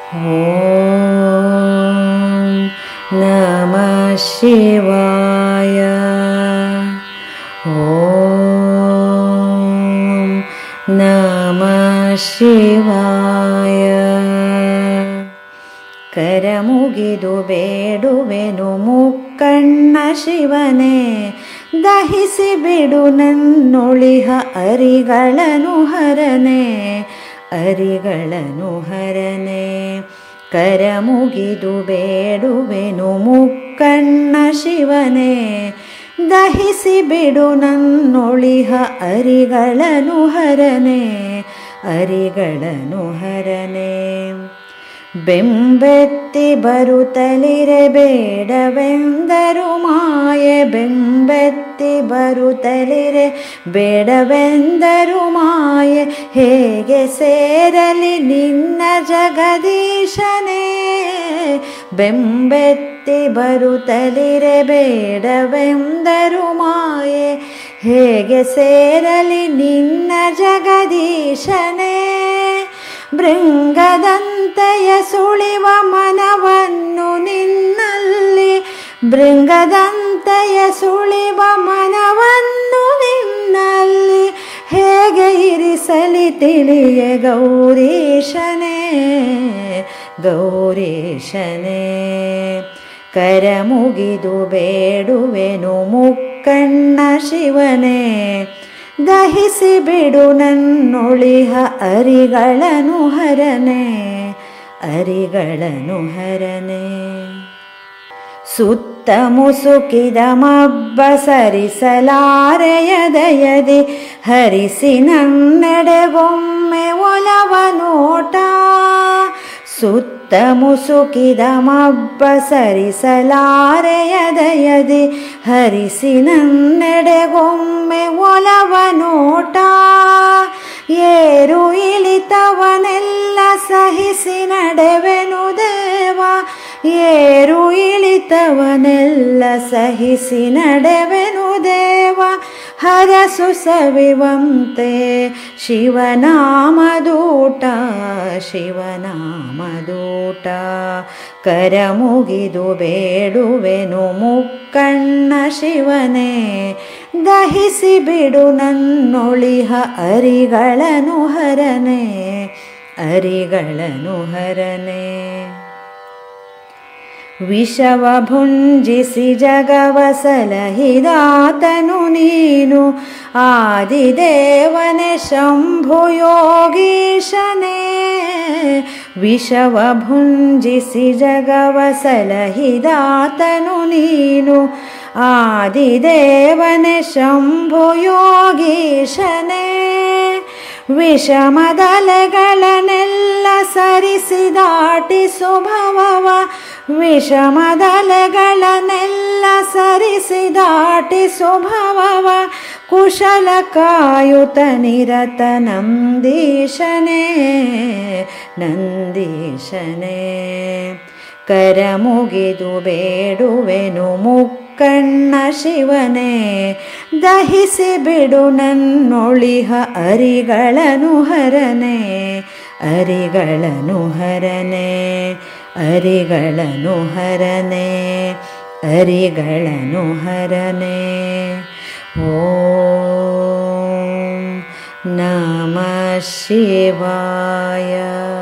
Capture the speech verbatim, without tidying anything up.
ಓಂ ನಮಃ ಶಿವಾಯ. ಓಂ ನಮಃ ಶಿವಾಯ. ಕರಮುಗಿದು ಬೇಡುವೆನು ಮುಕ್ಕಣ್ಣ ಶಿವನೇ, ದಹಿಸಿ ಬಿಡು ನನ್ನೊಳಿಹ ಅರಿಗಳನ್ನು ಹರನೆ, ಅರಿಗಳನ್ನು ಹರನೆ. ಕರಮುಗಿದು ಬೇಡುವೆನು ಮುಕ್ಕಣ್ಣ ಶಿವನೇ, ದಹಿಸಿ ಬಿಡು ನನ್ನೊಳಿಹ ಅರಿಗಳನ್ನು ಹರನೆ, ಅರಿಗಳನ್ನು ಹರನೆ. ಬೆಂಬೆತ್ತಿ ಬರುತ್ತಲಿರೆ ಬೇಡವೆಂದರು ಮಾಯೆ, ಬೆಂಬೆತ್ತಿ ಬರುತ್ತಲಿರೆ ಬೇಡವೆಂದರು ಮಾಯೆ. ಹೇಗೆ ಸೇರಲಿ ನಿನ್ನ ಜಗದೀಶನೇ, ಬೆಂಬೆತ್ತಿ ಬರುತ್ತಲಿರೆ ಬೇಡವೆಂದರು ಮಾಯೆ. ಹೇಗೆ ಸೇರಲಿ ನಿನ್ನ ಜಗದೀಶನೇ. ಭೃಂಗದಂತೆಯ ಸುಳಿವ ಮನವನ್ನು ನಿನ್ನಲ್ಲಿ, ಭೃಂಗದಂತೆಯ ಸುಳಿವ ಮನವನ್ನು ನಿನ್ನಲ್ಲಿ. ಹೇಗೆ ಇರಿಸಲಿ ತಿಳಿಯೆ ಗೌರೀಶನೇ, ಗೌರೀಶನೇ. ಕರಮುಗಿದು ಬೇಡುವೆನು ಮುಕ್ಕಣ್ಣ ಶಿವನೇ, ದಹಿಸಿ ಬಿಡು ನನ್ನೊಳಿಹ ಅರಿಗಳನ್ನು ಹರನೆ, ಅರಿಗಳನ್ನು ಹರನೆ. ಸುತ್ತ ಮುಸುಕಿದ ಮಬ್ಬ ಸರಿಸಲಾರೆಯ ದಯದಿ, ಹರಿಸಿ ನನ್ನೆಡೆಗೊಮ್ಮೆ ಒಲವ ನೋಟ. ಸುತ್ತ ಮುಸುಕಿದ ಮಬ್ಬ ಸರಿಸಲಾರೆಯ ದಯದಿ, ಹರಿಸಿ ನನ್ನೆಡೆಗೊಮ್ಮೆ ಒಲವ ನೋಟ. ಏರು ಇಳಿತವನೆಲ್ಲ ಸಹಿಸಿ ನಡೆವೆನು ದೇವ, ಏರು ಇಳಿತವನೆಲ್ಲ ಸಹಿಸಿ ನಡೆವೆನು ದೇವ. ಹರಸು ಸವಿವಂತೆ ಶಿವನಾಮದೂಟ, ಶಿವನಾಮದೂಟ. ಕರಮುಗಿದು ಬೇಡುವೆನು ಮುಕ್ಕಣ್ಣ ಶಿವನೇ, ದಹಿಸಿ ಬಿಡು ನನ್ನೊಳಿಹ ಅರಿಗಳನ್ನು ಹರನೆ, ಅರಿಗಳನ್ನು ಹರನೆ. ವಿಷವ ಭುಂಜಿಸಿ ಜಗವ ಸಲಹಿದಾತನು ನೀನು, ಆದಿದೇವನೇ ಶಂಭು ಯೋಗೀಶನೇ. ವಿಷವ ಭುಂಜಿಸಿ ಜಗವ ಸಲಹಿದಾತನು ನೀನು, ಆದಿದೇವನೇ ಶಂಭು ಯೋಗೀಶನೇ. ವಿಷಮದಲೆಗಳನ್ನೆಲ್ಲ ಸರಿಸಿದಾಟಿಸು ಭವವ, ವಿಷಮದಲೆಗಳನ್ನೆಲ್ಲ ಸರಿಸಿದಾಟಿಸು ಭವವ. ಕುಶಲ ಕಾಯುತ ನಿರತ ನಂದೀಶನೇ, ನಂದೀಶನೇ. ಕರಮುಗಿದು ಬೇಡುವೆನು ಮುಕ್ಕಣ್ಣ ಶಿವನೇ, ದಹಿಸಿ ಬಿಡು ನನ್ನೊಳಿಹ ಅರಿಗಳನ್ನು ಹರನೆ, ಅರಿಗಳನ್ನು ಹರನೆ, ಅರಿಗಳನ್ನು ಹರನೆ, ಅರಿಗಳನ್ನು ಹರನೆ. ಓಂ ನಮಃ ಶಿವಾಯ.